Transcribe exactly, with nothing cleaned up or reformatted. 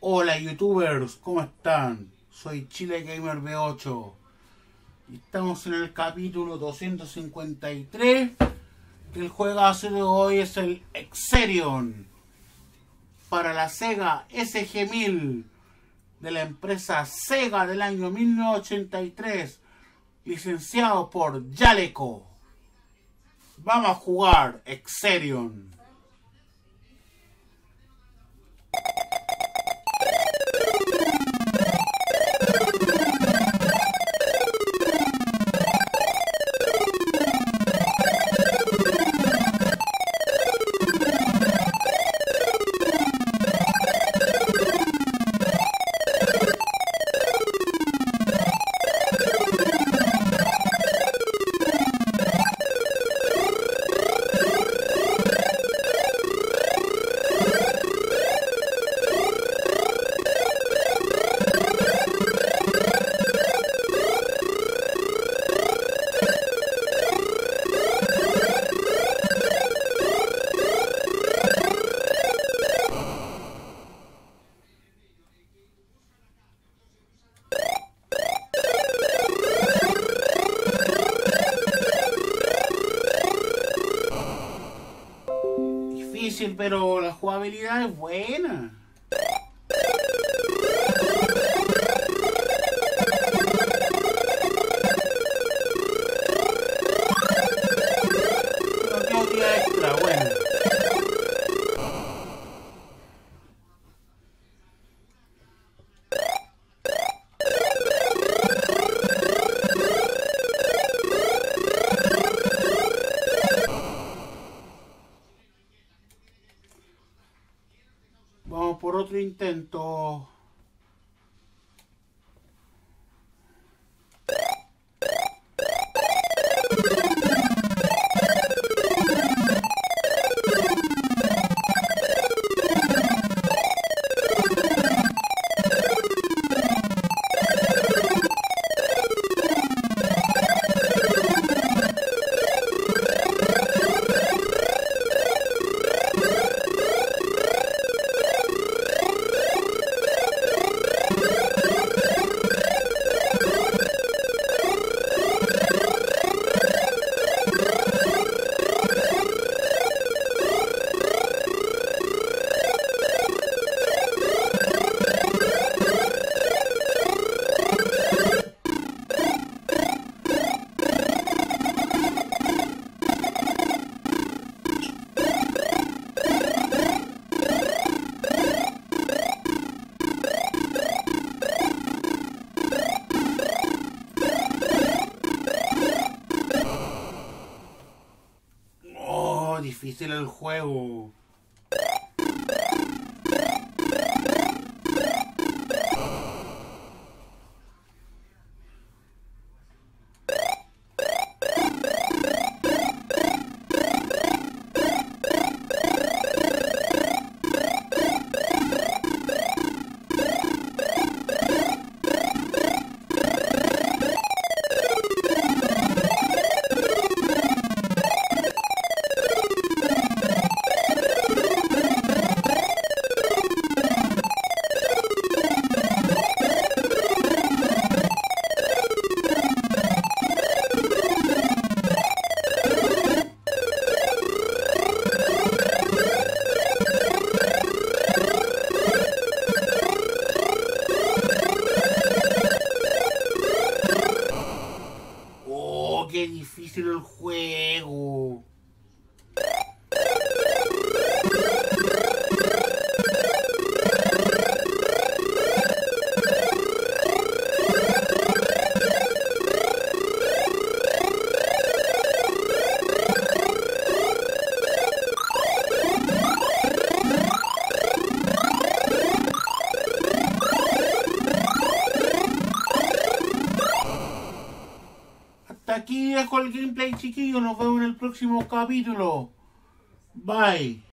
Hola youtubers, ¿cómo están? Soy Chile Gamer V ocho y estamos en el capítulo doscientos cincuenta y tres. El juegazo de hoy es el Exerion para la Sega S G mil de la empresa Sega del año mil novecientos ochenta y tres, licenciado por Jaleco. Vamos a jugar Exerion. Difícil, pero la jugabilidad es buena. No tengo día extra, bueno. Vamos por otro intento. Difícil el juego. Qué difícil el juego. Aquí dejo el gameplay, chiquillos. Nos vemos en el próximo capítulo. Bye.